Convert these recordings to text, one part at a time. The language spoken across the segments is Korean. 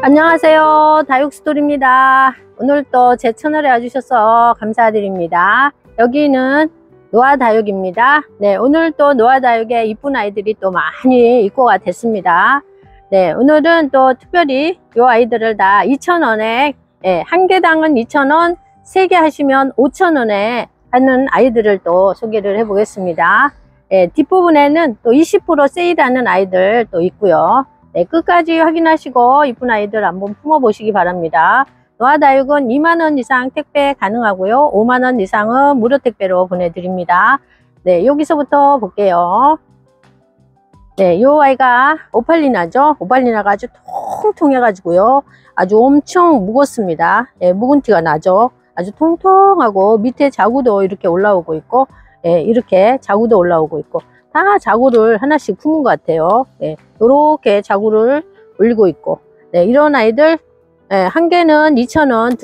안녕하세요, 다육스토리입니다. 오늘 또 제 채널에 와주셔서 감사드립니다. 여기는 노아다육입니다. 네, 오늘 또 노아다육에 이쁜 아이들이 또 많이 입고가 됐습니다. 네, 오늘은 또 특별히 이 아이들을 다 2,000원에, 한 개당은 2,000원, 3개 하시면 5,000원에 하는 아이들을 또 소개를 해 보겠습니다. 뒷부분에는 또 20% 세일하는 아이들 또 있고요. 네, 끝까지 확인하시고 이쁜 아이들 한번 품어 보시기 바랍니다. 노아다육은 2만원 이상 택배 가능하고요. 5만원 이상은 무료 택배로 보내드립니다. 네, 여기서부터 볼게요. 네, 요 아이가 오팔리나죠. 오팔리나가 아주 통통해 가지고요. 아주 엄청 무겁습니다. 네, 묵은 티가 나죠. 아주 통통하고 밑에 자구도 이렇게 올라오고 있고, 이렇게 자구도 올라오고 있고, 다 자구를 하나씩 품은 것 같아요. 네, 요렇게 자구를 올리고 있고, 네, 이런 아이들, 한 개는 2,000원,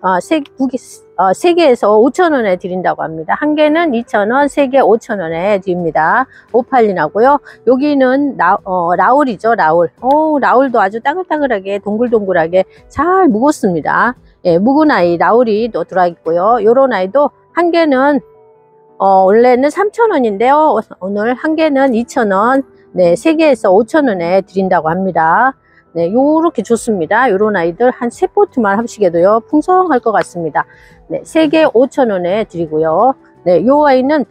세 개에서 5,000원에 드린다고 합니다. 한 개는 2,000원, 3개 5,000원에 드립니다. 오팔리나고요. 여기는 라울이죠, 라울. 라울도 아주 따글따글하게, 동글동글하게 잘 묵었습니다. 예, 묵은 아이, 라울이 또 들어와 있고요. 요런 아이도 한 개는 원래는 3,000원인데요. 오늘 한 개는 2,000원, 네, 3개에서 5,000원에 드린다고 합니다. 네, 요렇게 좋습니다. 요런 아이들 한 3포트만 합시게도요, 풍성할 것 같습니다. 네, 3개 5,000원에 드리고요. 네, 요 아이는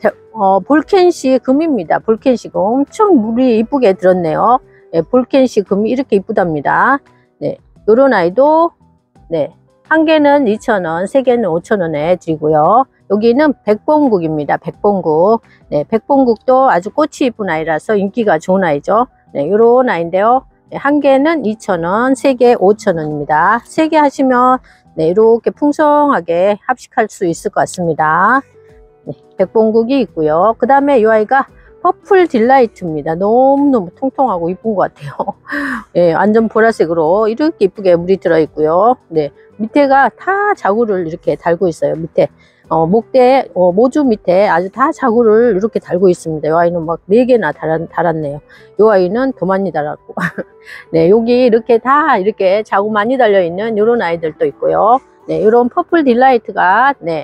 볼켄시 금입니다. 볼켄시 금. 엄청 물이 이쁘게 들었네요. 네, 볼켄시 금이 이렇게 이쁘답니다. 네, 요런 아이도, 네, 한 개는 2,000원, 3개는 5,000원에 드리고요. 여기는 백봉국입니다. 백봉국. 네, 백봉국도 아주 꽃이 이쁜 아이라서 인기가 좋은 아이죠. 네, 요런 아이인데요. 네, 한 개는 2,000원, 3개 5,000원입니다. 3개 하시면, 네, 이렇게 풍성하게 합식할 수 있을 것 같습니다. 네, 백봉국이 있고요. 그 다음에 이 아이가 퍼플 딜라이트입니다. 너무너무 통통하고 이쁜 것 같아요. 네, 완전 보라색으로 이렇게 이쁘게 물이 들어있고요. 네, 밑에가 다 자구를 이렇게 달고 있어요. 밑에. 목대, 모주 밑에 아주 다 자구를 이렇게 달고 있습니다. 이 아이는 막 4개나 달았네요. 이 아이는 더 많이 달았고. 네, 여기 이렇게 다 이렇게 자구 많이 달려있는 이런 아이들도 있고요. 네, 이런 퍼플 딜라이트가, 네,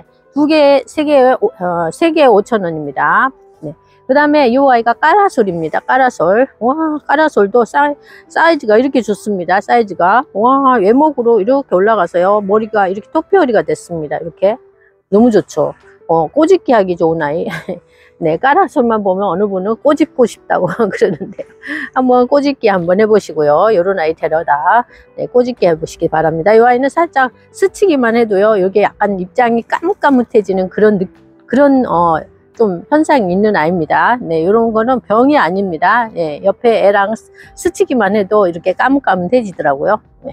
3개에 5,000원입니다. 네. 그 다음에 이 아이가 까라솔입니다. 까라솔. 와, 까라솔도 사이즈가 이렇게 좋습니다. 사이즈가. 와, 외목으로 이렇게 올라가서요. 머리가 이렇게 토피어리가 됐습니다. 이렇게. 너무 좋죠. 꼬집기 하기 좋은 아이. 네, 까라솔만 보면 어느 분은 꼬집고 싶다고 그러는데요. 한번 꼬집기 한번 해보시고요. 요런 아이 데려다, 네, 꼬집기 해보시기 바랍니다. 이 아이는 살짝 스치기만 해도요, 이게 약간 입장이 까뭇까뭇해지는 그런 좀 현상이 있는 아이입니다. 네, 요런 거는 병이 아닙니다. 네, 옆에 애랑 스치기만 해도 이렇게 까뭇까뭇해지더라고요. 네.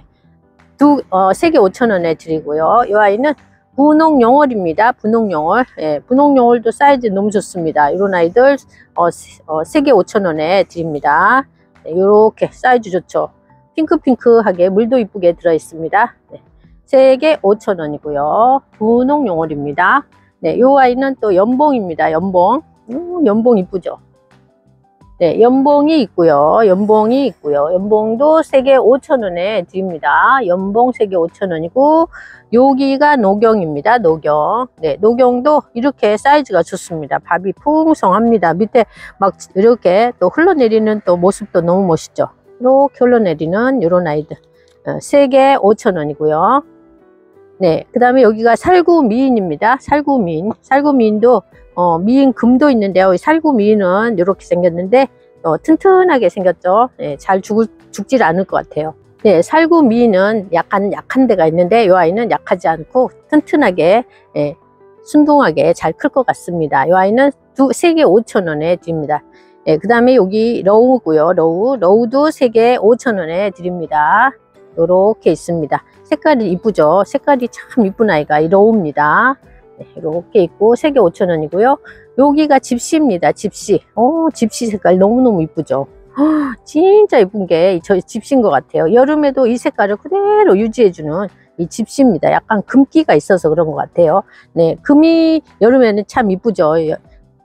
3개 5,000원에 드리고요. 이 아이는 분홍영월입니다. 분홍영월. 예, 분홍영월도 사이즈 너무 좋습니다. 이런 아이들 3개 5,000원에 드립니다. 네, 요렇게 사이즈 좋죠. 핑크핑크하게 물도 이쁘게 들어 있습니다. 네, 3개 5,000원이고요. 분홍영월입니다. 네, 요 아이는 또 연봉입니다. 연봉. 연봉 이쁘죠. 네, 연봉이 있고요. 연봉이 있고요. 연봉도 3개 5,000원에 드립니다. 연봉 3개 5,000원이고, 여기가 노경입니다. 노경. 네, 노경도 이렇게 사이즈가 좋습니다. 밥이 풍성합니다. 밑에 막 이렇게 또 흘러내리는 또 모습도 너무 멋있죠. 이렇게 흘러내리는 이런 아이들. 3개 5,000원이고요. 네, 그 다음에 여기가 살구미인입니다. 살구미인. 살구미인도 미인 금도 있는데요. 살구미인은 이렇게 생겼는데 튼튼하게 생겼죠. 네, 잘 죽질 않을 것 같아요. 네, 살구미인은 약간 약한 데가 있는데 이 아이는 약하지 않고 튼튼하게, 순둥하게 잘 클 것 같습니다. 이 아이는 3개 5,000원에 드립니다. 네, 그 다음에 여기 러우고요. 러우도 3개 5,000원에 드립니다. 이렇게 있습니다. 색깔이 이쁘죠. 색깔이 참 이쁜 아이가 이 러우입니다. 네, 이렇게 있고 3개 5,000원이고요. 여기가 집시입니다. 집시. 집시 색깔 너무너무 이쁘죠. 진짜 이쁜 게 저 집시인 것 같아요. 여름에도 이 색깔을 그대로 유지해주는 이 집시입니다. 약간 금기가 있어서 그런 것 같아요. 네, 금이 여름에는 참 이쁘죠.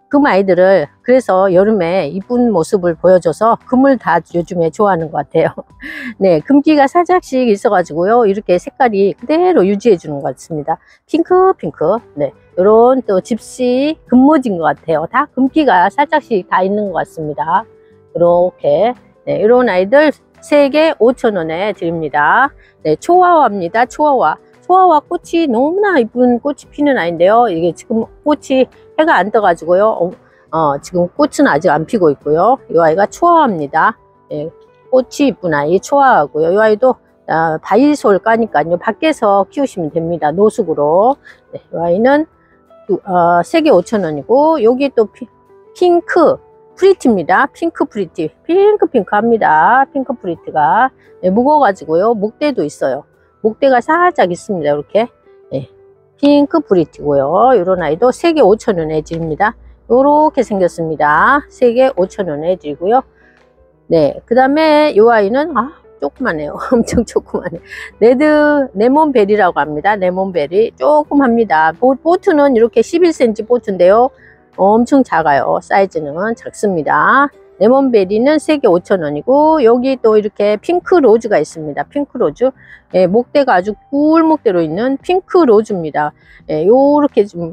금 아이들을 그래서 여름에 이쁜 모습을 보여줘서 금을 다 요즘에 좋아하는 것 같아요. 네, 금기가 살짝씩 있어가지고요. 이렇게 색깔이 그대로 유지해 주는 것 같습니다. 핑크. 네, 요런 또 집시 금모진 것 같아요. 다 금기가 살짝씩 다 있는 것 같습니다. 이렇게. 네, 이런 아이들 3개 5,000원에 드립니다. 네, 초화화입니다. 초화화 꽃이 너무나 이쁜 꽃이 피는 아이인데요. 이게 지금 꽃이 해가 안 떠가지고요. 지금 꽃은 아직 안 피고 있고요. 이 아이가 초화화입니다. 네, 꽃이 이쁜 아이 초화화고요. 이 아이도 바이솔 까니까요. 밖에서 키우시면 됩니다. 노숙으로. 네, 이 아이는 3개 5,000원이고 여기 또 핑크 프리티입니다. 핑크 프리티. 핑크합니다. 핑크 프리티가. 네, 무거워가지고요. 목대도 있어요. 목대가 살짝 있습니다. 이렇게. 네, 핑크 프리티고요. 이런 아이도 3개 5,000원에 드립니다. 이렇게 생겼습니다. 3개 5,000원에 드리고요. 네, 그 다음에 이 아이는 조그마네요. 엄청 조그마네. 레몬베리라고 합니다. 레몬베리 조그맣니다. 보트는 이렇게 11cm 보트인데요. 엄청 작아요. 사이즈는 작습니다. 레몬베리는 3개 5,000원이고 여기 또 이렇게 핑크 로즈가 있습니다. 핑크 로즈. 예, 목대가 아주 꿀목대로 있는 핑크 로즈입니다. 예, 요렇게 좀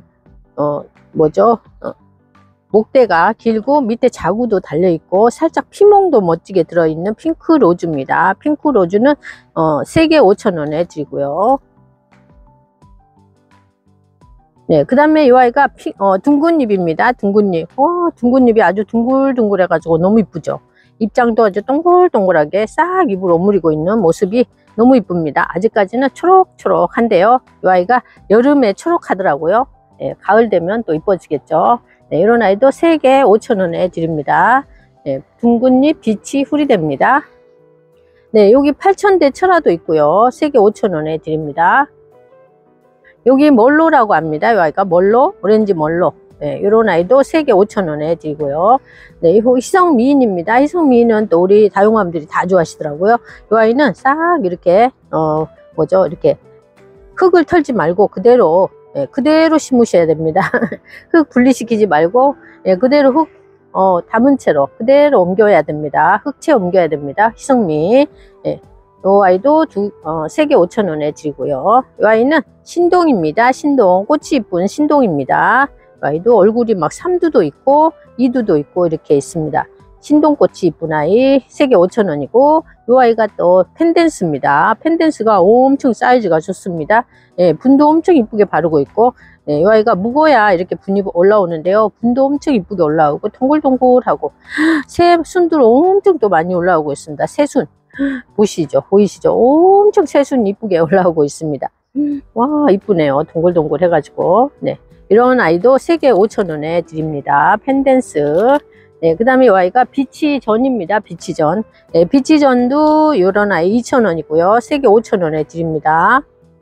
목대가 길고 밑에 자구도 달려 있고 살짝 피멍도 멋지게 들어있는 핑크 로즈입니다. 핑크 로즈는 3개 5,000원에 드리고요. 네, 그 다음에 이 아이가 둥근잎입니다. 둥근잎. 둥근잎이 아주 둥글둥글 해가지고 너무 이쁘죠. 입장도 아주 동글동글하게 싹 잎을 오므리고 있는 모습이 너무 이쁩니다. 아직까지는 초록초록한데요. 이 아이가 여름에 초록하더라고요. 네, 가을 되면 또 이뻐지겠죠. 네, 이런 아이도 3개 5,000원에 드립니다. 네, 둥근잎 빛이 후리됩니다. 네, 여기 8,000대 철화도 있고요. 3개 5,000원에 드립니다. 여기 멀로라고 합니다. 이 아이가 멀로, 오렌지 멀로. 네, 이런 아이도 3개 5,000원에 드리고요. 네, 이 희성미인입니다. 희성미인은 또 우리 다용맘들이 다 좋아하시더라고요. 이 아이는 싹 이렇게, 이렇게 흙을 털지 말고 그대로, 그대로 심으셔야 됩니다. 흙 분리시키지 말고, 그대로 흙, 담은 채로 그대로 옮겨야 됩니다. 흙채 옮겨야 됩니다. 희성미. 이 아이도 3개 5,000원에 드리고요. 이 아이는 신동입니다. 신동. 꽃이 이쁜 신동입니다. 이 아이도 얼굴이 막 3두도 있고 2두도 있고 이렇게 있습니다. 신동꽃이 이쁜 아이 3개 5,000원이고 이 아이가 또 펜댄스입니다. 펜댄스가 엄청 사이즈가 좋습니다. 예, 분도 엄청 이쁘게 바르고 있고 이 아이가 묵어야 이렇게 분이 올라오는데요. 분도 엄청 이쁘게 올라오고 동글동글하고 새순도 엄청 또 많이 올라오고 있습니다. 새순. 보이시죠? 엄청 새순 이쁘게 올라오고 있습니다. 와, 이쁘네요. 동글동글 해가지고. 네, 이런 아이도 3개 5,000원에 드립니다. 펜댄스. 네, 그 다음에 이 아이가 비치전입니다. 비치전. 네, 비치전도 이런 아이 2,000원이고요. 3개 5,000원에 드립니다.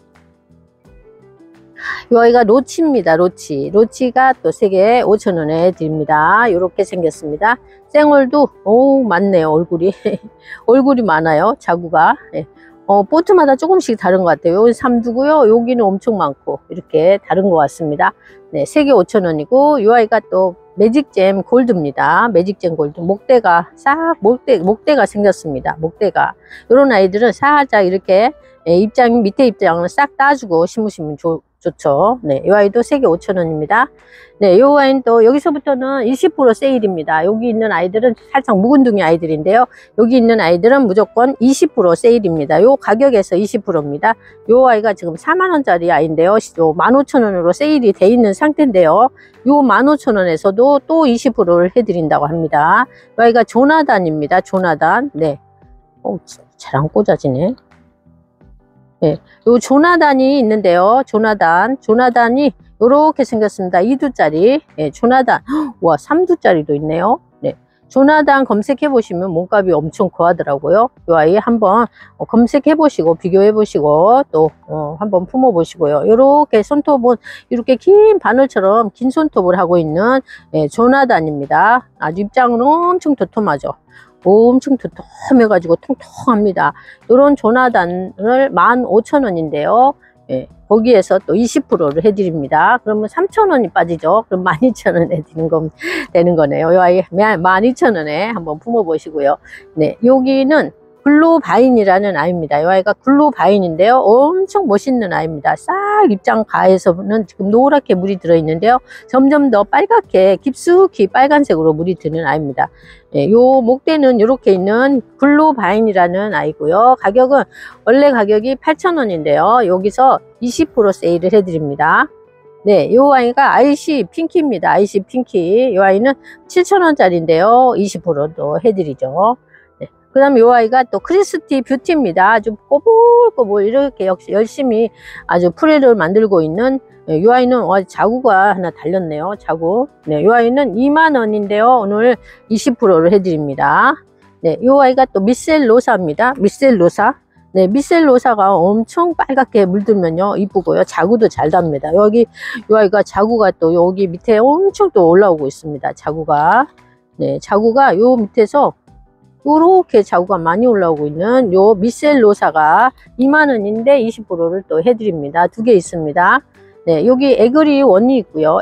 이 아이가 로치입니다. 로치가 또 3개 5,000원에 드립니다. 이렇게 생겼습니다. 생얼도 많네요. 얼굴이 많아요. 자구가. 네. 보트마다 조금씩 다른 것 같아요. 여기 3두고요. 여기는 엄청 많고 이렇게 다른 것 같습니다. 네, 3개 5,000원이고 이 아이가 또 매직잼 골드입니다. 매직잼 골드. 목대가 생겼습니다. 목대가. 이런 아이들은 살짝 이렇게 밑에 입장을 싹 따주고 심으시면 좋죠. 네, 이 아이도 3개 5,000원입니다. 네, 이 아이는 또 여기서부터는 20% 세일입니다. 여기 있는 아이들은 살짝 묵은둥이 아이들인데요. 여기 있는 아이들은 무조건 20% 세일입니다. 요 가격에서 20%입니다. 이 아이가 지금 4만원짜리 아이인데요. 15,000원으로 세일이 돼 있는 상태인데요. 요 15,000원에서도 또 20%를 해드린다고 합니다. 이 아이가 조나단입니다. 조나단. 네, 잘 안 꽂아지네. 네, 요 조나단이 있는데요. 조나단이 요렇게 생겼습니다. 2두짜리. 네, 조나단. 와, 3두짜리도 있네요. 네, 조나단 검색해 보시면 몸값이 엄청 거하더라고요. 요 아이 한번 검색해 보시고 비교해 보시고 또 한번 품어 보시고요. 요렇게 손톱은 이렇게 긴 바늘처럼 긴 손톱을 하고 있는 조나단입니다. 아주 입장은 엄청 도톰하죠. 엄청 도톰해가지고 통통합니다. 이런 조나단을 15,000원인데요. 예, 거기에서 또 20%를 해드립니다. 그러면 3,000원이 빠지죠. 그럼 12,000원에 되는 거네요. 이 아이 12,000원에 한번 품어보시고요. 네, 여기는 글로바인이라는 아이입니다. 이 아이가 글로바인인데요. 엄청 멋있는 아이입니다. 싹 입장 가에서는 지금 노랗게 물이 들어있는데요. 점점 더 빨갛게 깊숙이 빨간색으로 물이 드는 아이입니다. 네, 요 목대는 이렇게 있는 글로바인이라는 아이고요. 가격은 원래 가격이 8,000원인데요. 여기서 20% 세일을 해드립니다. 네, 이 아이가 IC 핑키입니다. IC 핑키. 이 아이는 7,000원짜리인데요. 20%도 해드리죠. 그 다음에 이 아이가 또 크리스티 뷰티입니다. 아주 꼬불꼬불 이렇게 역시 열심히 아주 프레를 만들고 있는 이 아이는 자구가 하나 달렸네요. 자구. 네, 이 아이는 2만원인데요. 오늘 20%를 해드립니다. 네, 이 아이가 또 미셀로사입니다. 미셀로사. 네, 미셀로사가 엄청 빨갛게 물들면요 이쁘고요. 자구도 잘 답니다. 여기 이 아이가 자구가 또 여기 밑에 엄청 또 올라오고 있습니다. 자구가. 네, 자구가 요 밑에서 이렇게 자구가 많이 올라오고 있는 요 미셀로사가 2만원인데 20%를 또 해드립니다. 두 개 있습니다. 네, 여기 에그리원이 있고요.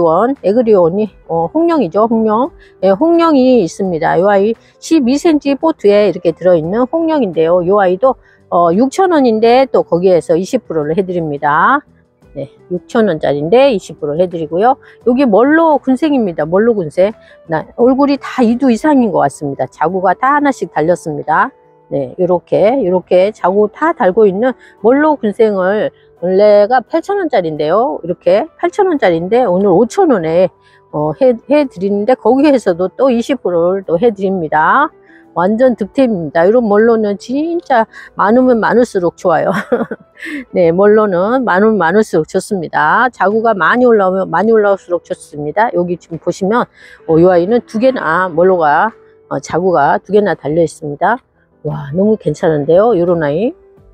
에그리원이 홍령이죠. 홍령. 네, 홍령이 있습니다. 요 아이 12cm 보트에 이렇게 들어있는 홍령인데요. 요 아이도 6,000원인데 또 거기에서 20%를 해드립니다. 네, 6,000원짜리인데 20% 해드리고요. 여기 멀로 군생입니다. 멀로 군생. 얼굴이 다 2두 이상인 것 같습니다. 자구가 다 하나씩 달렸습니다. 네, 요렇게 자구 다 달고 있는 멀로 군생을 원래가 8,000원짜리인데요. 이렇게 8,000원짜리인데 오늘 5,000원에 해드리는데 거기에서도 또 20%를 또 해드립니다. 완전 득템입니다. 이런 멀로는 진짜 많으면 많을수록 좋아요. 네, 멀로는 많으면 많을수록 좋습니다. 자구가 많이 올라오면 많이 올라올수록 좋습니다. 여기 지금 보시면 이 아이는 두 개나 멀로가 자구가 두 개나 달려 있습니다. 와, 너무 괜찮은데요. 이런 아이.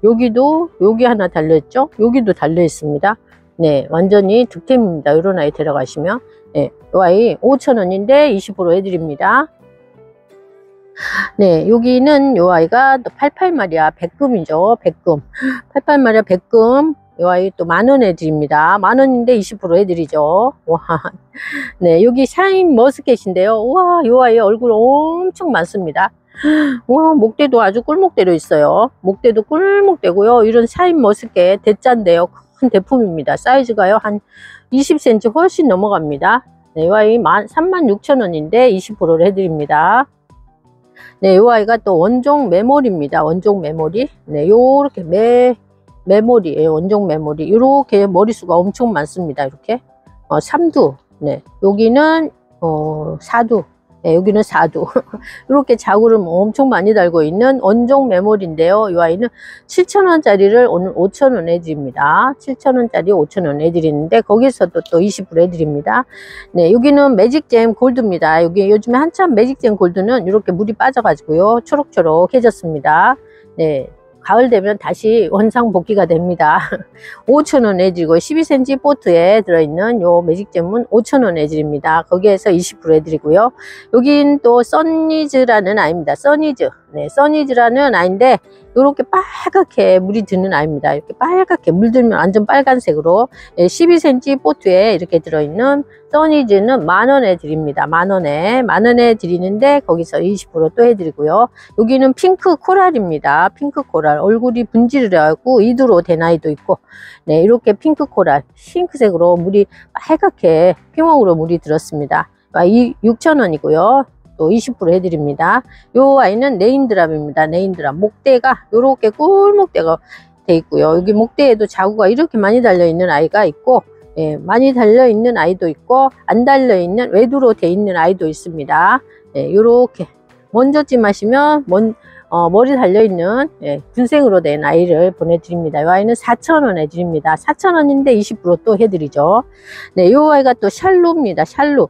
여기 하나 달려 있죠. 여기도 달려 있습니다. 네, 완전히 득템입니다. 이런 아이 데려가시면. 네, 이 아이 5,000원인데 20% 해드립니다. 네, 여기는 요 아이가 또 88마리아 백금이죠. 백금. 88마리아 백금. 요 아이 또 10,000원에 드립니다. 10,000원인데 20% 해드리죠. 와. 네, 여기 샤인 머스켓인데요. 와, 요 아이 얼굴 엄청 많습니다. 와, 목대도 아주 꿀목대로 있어요. 목대도 꿀목대고요. 이런 샤인 머스켓 대짜인데요. 큰 대품입니다. 사이즈가요, 한 20cm 훨씬 넘어갑니다. 네, 이 아이 36,000원인데 20%를 해드립니다. 네, 이 아이가 또 원종 메모리입니다. 원종 메모리. 네, 요렇게 메모리예요. 원종 메모리. 이렇게 머리수가 엄청 많습니다. 이렇게. 3두. 네, 여기는 4두. 네, 여기는 4두. 이렇게 자구를 엄청 많이 달고 있는 원종 메모리인데요. 이 아이는 7,000원짜리를 오늘 5,000원 해드립니다. 7,000원짜리 5,000원 해드리는데 거기서도 또 20% 해드립니다. 네, 여기는 매직잼 골드입니다. 여기 요즘에 한참 매직잼 골드는 이렇게 물이 빠져가지고요. 초록초록해졌습니다. 네. 가을 되면 다시 원상 복귀가 됩니다. 5,000원 해드리고 12cm 보트에 들어있는 요 매직잼은 5,000원 해드립니다. 거기에서 20% 해드리고요. 여긴 또 써니즈라는 아이입니다. 써니즈. 네, 써니즈라는 아이인데 이렇게 빨갛게 물이 드는 아이입니다. 이렇게 빨갛게 물들면 완전 빨간색으로 12cm 보트에 이렇게 들어있는 써니즈는 10,000원에 드립니다. 10,000원에 드리는데 거기서 20% 또 해드리고요. 여기는 핑크 코랄입니다. 핑크 코랄. 얼굴이 분지를 하고 2두로 된 아이도 있고, 네, 이렇게 핑크 코랄, 핑크색으로 물이 빨갛게 피멍으로 물이 들었습니다. 6,000원이고요. 또 20% 해드립니다. 요 아이는 네인드랍입니다. 네인드랍. 목대가 요렇게 꿀목대가 돼 있고요. 여기 목대에도 자구가 이렇게 많이 달려 있는 아이가 있고, 예, 많이 달려 있는 아이도 있고 안 달려 있는 외두로 돼 있는 아이도 있습니다. 예, 요렇게 먼저찜하시면 머리 달려 있는, 예, 군생으로 된 아이를 보내드립니다. 이 아이는 4,000원에 드립니다. 4,000원인데 20% 또 해드리죠. 네, 이 아이가 또 샬루입니다.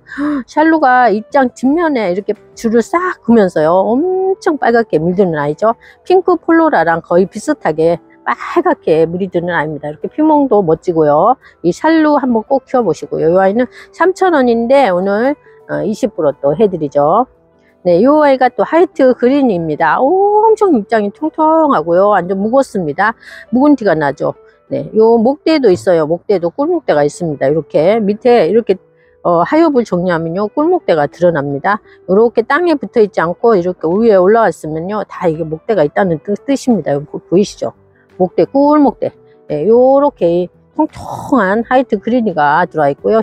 샬루가 입장 뒷면에 이렇게 줄을 싹 그면서요, 엄청 빨갛게 물드는 아이죠. 핑크 폴로라랑 거의 비슷하게 빨갛게 물이 드는 아이입니다. 이렇게 피멍도 멋지고요. 이 샬루 한번 꼭 키워보시고요. 이 아이는 3,000원인데 오늘 20% 또 해드리죠. 네, 요 아이가 또 화이트 그린입니다. 엄청 입장이 통통하고요. 완전 무겁습니다. 묵은 티가 나죠. 네, 요 목대도 있어요. 목대도 꿀목대가 있습니다. 이렇게 밑에 이렇게 하엽을 정리하면요, 꿀목대가 드러납니다. 이렇게 땅에 붙어 있지 않고 이렇게 위에 올라왔으면요, 다 이게 목대가 있다는 뜻입니다. 보이시죠? 목대, 꿀목대. 네, 요렇게 통통한 화이트 그린이가 들어와 있고요.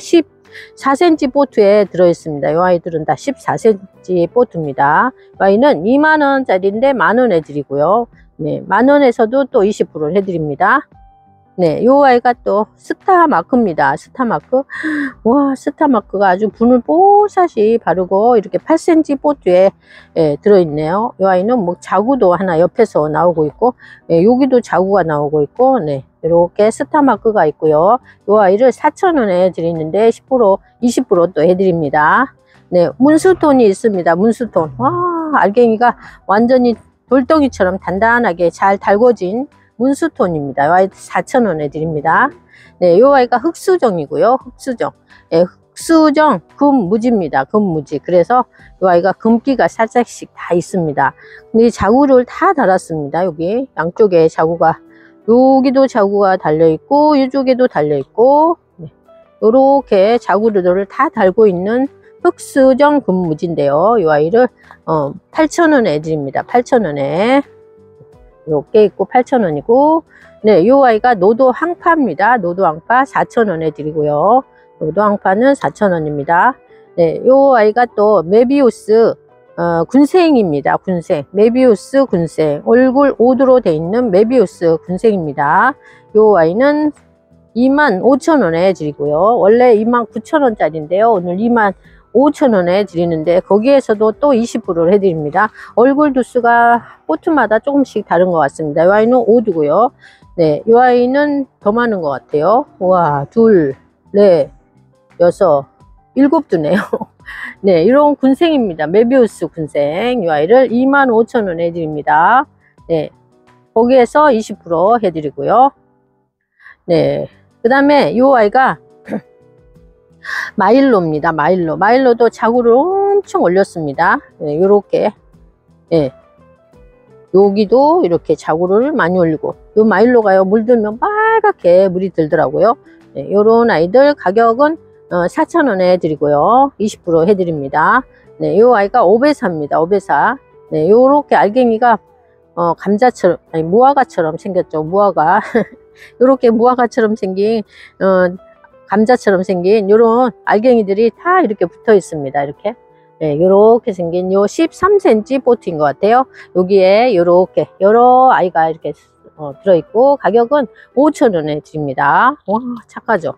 14cm 보트에 들어있습니다. 이 아이들은 다 14cm 보트입니다. 이 아이는 2만원짜리인데 만원에 드리고요. 네, 만원에서도 또 20%를 해드립니다. 네, 요 아이가 또 스타마크입니다. 스타마크. 와, 스타마크가 아주 분을 뽀사시 바르고 이렇게 8cm 보트에 들어있네요. 요 아이는 뭐 자구도 하나 옆에서 나오고 있고, 여기도 자구가 나오고 있고, 네, 이렇게 스타마크가 있고요. 요 아이를 4,000원에 드리는데 10%, 20% 또 해드립니다. 네, 문수톤이 있습니다. 문수톤. 와, 알갱이가 완전히 돌덩이처럼 단단하게 잘 달궈진 문수톤입니다. 이 아이 4,000원에 드립니다. 네, 이 아이가 흑수정이고요. 흑수정. 네, 흑수정 금무지입니다. 금무지. 그래서 이 아이가 금기가 살짝씩 다 있습니다. 근데 이 자구를 다 달았습니다. 여기 양쪽에 자구가, 여기도 자구가 달려있고 이쪽에도 달려있고, 네, 이렇게 자구들을 다 달고 있는 흑수정 금무지인데요. 이 아이를 8,000원에 드립니다. 8,000원에. 이렇게 있고 8,000원이고, 네, 이 아이가 노도 항파입니다. 노도 항파 4,000원에 드리고요. 노도 항파는 4,000원입니다. 네, 이 아이가 또 메비우스 군생입니다. 군생. 메비우스 군생. 얼굴 5도로 되어 있는 메비우스 군생입니다. 이 아이는 25,000원에 드리고요. 원래 29,000원짜리인데요. 오늘 25,000원에 드리는데 거기에서도 또 20%를 해드립니다. 얼굴 두수가 보트마다 조금씩 다른 것 같습니다. 이 아이는 5두고요. 네, 이 아이는 더 많은 것 같아요. 와, 둘, 넷, 여섯, 7두네요. 네, 이런 군생입니다. 메비우스 군생. 이 아이를 25,000원에 드립니다. 네, 거기에서 20% 해드리고요. 네, 그 다음에 이 아이가 마일로입니다. 마일로. 마일로도 자구를 엄청 올렸습니다. 네, 요렇게. 네. 여기도 이렇게 자구를 많이 올리고, 요 마일로가요, 물들면 빨갛게 물이 들더라고요. 네, 요런 아이들 가격은 4,000원에 드리고요. 20% 해드립니다. 네, 요 아이가 오베사입니다. 오베사. 네, 요렇게 알갱이가 감자처럼, 아니, 무화과처럼 생겼죠. 무화과. 요렇게 무화과처럼 생긴, 감자처럼 생긴 요런 알갱이들이 다 이렇게 붙어 있습니다. 이렇게. 네, 요렇게 생긴 요 13cm 보트인 것 같아요. 여기에 요렇게 여러 아이가 이렇게 들어있고, 가격은 5,000원에 드립니다. 와, 착하죠.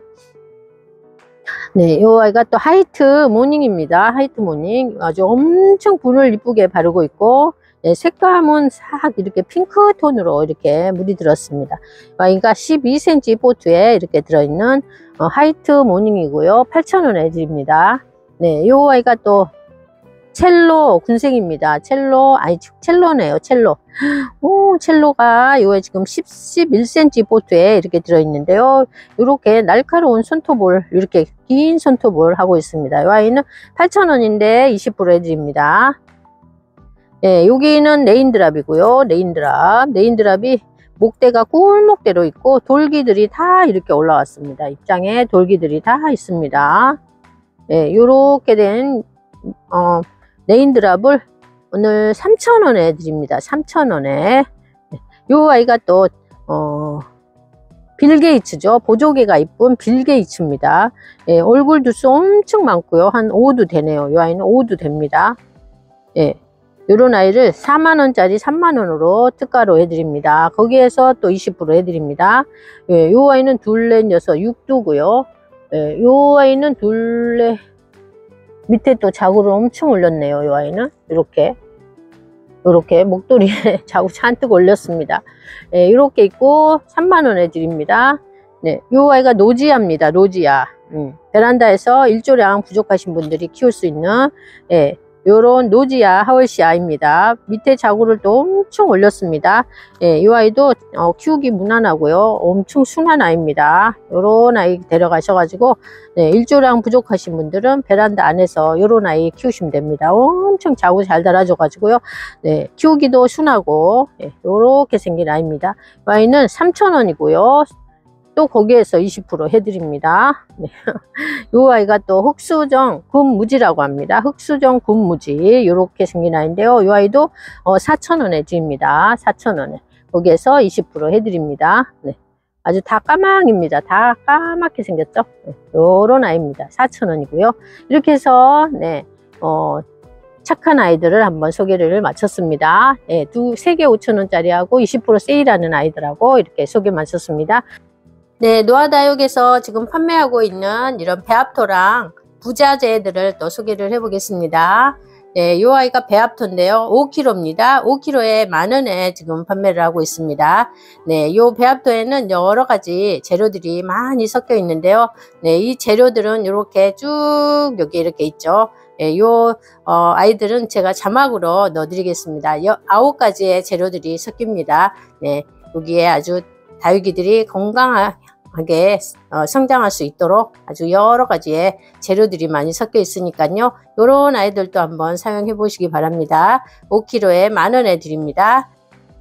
네, 요 아이가 또 화이트 모닝입니다. 화이트 모닝. 아주 엄청 분을 이쁘게 바르고 있고, 네, 색감은 싹 이렇게 핑크 톤으로 이렇게 물이 들었습니다. 아이가 12cm 보트에 이렇게 들어있는 화이트 모닝이고요. 8,000원에 드립니다. 네, 요 아이가 또 첼로 군생입니다. 첼로, 아니, 첼로네요. 첼로. 오, 첼로가 요에 지금 11cm 보트에 이렇게 들어있는데요. 이렇게 날카로운 손톱을, 이렇게 긴 손톱을 하고 있습니다. 이 아이는 8,000원인데 20% 해드립니다. 네, 여기는 레인드랍이고요. 레인드랍. 레인드랍이 목대가 꿀목대로 있고 돌기들이 다 이렇게 올라왔습니다. 입장에 돌기들이 다 있습니다. 네, 요렇게 된 레인드랍을 오늘 3,000원에 드립니다. 3,000원에. 요 아이가 또 빌게이츠죠. 보조개가 이쁜 빌게이츠입니다. 예, 얼굴 두수 엄청 많고요. 한 5두 되네요. 요 아이는 5두 됩니다. 예, 요런 아이를 4만원짜리 3만원으로 특가로 해드립니다. 거기에서 또 20% 해드립니다. 예, 요 아이는 둘넷 여섯 6두고요. 예, 요 아이는 둘넷 밑에 또 자구를 엄청 올렸네요. 요 아이는 이렇게 목도리에 자구 잔뜩 올렸습니다. 예, 이렇게 있고 3만원에 드립니다. 네, 요 아이가 노지아입니다. 노지아. 베란다에서 일조량 부족하신 분들이 키울 수 있는, 예, 요런 노지아 하월시아입니다. 밑에 자구를 또 엄청 올렸습니다. 예, 이 아이도 키우기 무난하고요. 엄청 순한 아이입니다. 요런 아이 데려가셔가지고 네, 일조량 부족하신 분들은 베란다 안에서 요런 아이 키우시면 됩니다. 엄청 자구 잘 달아줘가지고요. 네, 키우기도 순하고 예, 요렇게 생긴 아이입니다. 이 아이는 3,000원이고요. 또 거기에서 20% 해드립니다. 네. 요 아이가 또 흑수정 군무지라고 합니다. 흑수정 군무지 이렇게 생긴 아이인데요. 요 아이도 4,000원에 드립니다. 4,000원에 거기에서 20% 해드립니다. 네. 아주 다 까망입니다. 다 까맣게 생겼죠. 네. 요런 아이입니다. 4,000원이고요. 이렇게 해서 네, 착한 아이들을 한번 소개를 마쳤습니다. 네, 3개 5,000원짜리하고 20% 세일하는 아이들하고 이렇게 소개 마쳤습니다. 네, 노아다육에서 지금 판매하고 있는 이런 배합토랑 부자재들을 또 소개를 해보겠습니다. 네, 이 아이가 배합토인데요. 5kg입니다. 5kg에 10,000원에 지금 판매를 하고 있습니다. 네, 이 배합토에는 여러 가지 재료들이 많이 섞여 있는데요. 네, 이 재료들은 이렇게 쭉 여기 이렇게 있죠. 네, 요 아이들은 제가 자막으로 넣어드리겠습니다. 9가지의 재료들이 섞입니다. 네, 여기에 아주 다육이들이 건강하게 성장할 수 있도록 아주 여러 가지의 재료들이 많이 섞여 있으니까요. 이런 아이들도 한번 사용해 보시기 바랍니다. 5kg에 10,000원에 드립니다.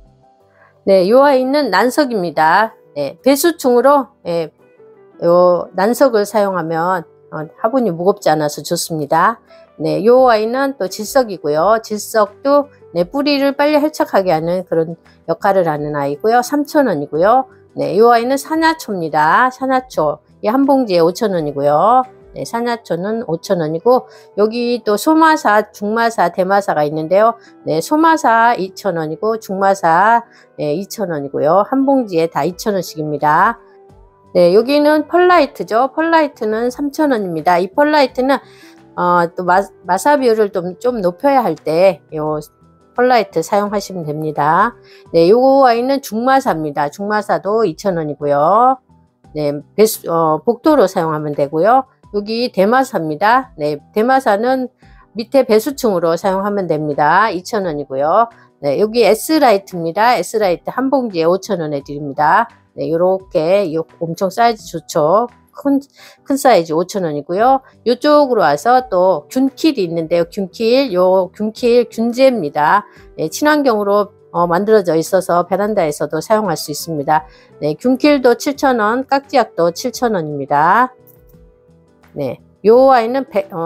네, 이 아이는 난석입니다. 네, 배수충으로 네, 요 난석을 사용하면 화분이 무겁지 않아서 좋습니다. 네, 요 아이는 또 질석이고요. 질석도 네, 뿌리를 빨리 활착하게 하는 그런 역할을 하는 아이고요. 3,000원이고요. 네, 이 아이는 산야초입니다. 산야초. 이 한 봉지에 5,000원이고요. 네, 산야초는 5,000원이고, 여기 또 소마사, 중마사, 대마사가 있는데요. 네, 소마사 2,000원이고, 중마사 네, 2,000원이고요. 한 봉지에 다 2,000원씩입니다. 네, 여기는 펄라이트죠. 펄라이트는 3,000원입니다. 이 펄라이트는 또 마사 비율을 좀 높여야 할 때 요 펄라이트 사용하시면 됩니다. 네, 요거 아이는 중마사입니다. 중마사도 2,000원이고요. 네, 복도로 사용하면 되고요. 여기 대마사입니다. 네, 대마사는 밑에 배수층으로 사용하면 됩니다. 2,000원이고요. 네, 여기 S라이트입니다. S라이트 한 봉지에 5,000원에 드립니다. 네, 요렇게 엄청 사이즈 좋죠. 큰 사이즈 5,000원이고요. 이쪽으로 와서 또 균킬이 있는데요. 균킬, 균킬 균제입니다. 네, 친환경으로 만들어져 있어서 베란다에서도 사용할 수 있습니다. 네, 균킬도 7,000원, 깍지약도 7,000원입니다. 네, 요 아이는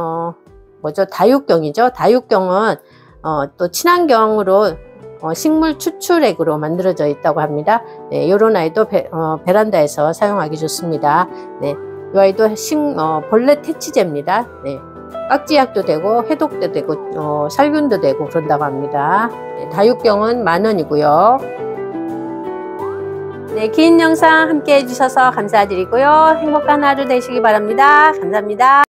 다육경이죠. 다육경은 또 친환경으로 식물 추출액으로 만들어져 있다고 합니다. 네, 요런 아이도 베란다에서 사용하기 좋습니다. 네, 이 아이도 벌레 퇴치제입니다. 네, 깍지약도 되고 해독도 되고 살균도 되고 그런다고 합니다. 네, 다육경은 10,000원이고요. 네, 긴 영상 함께 해주셔서 감사드리고요. 행복한 하루 되시기 바랍니다. 감사합니다.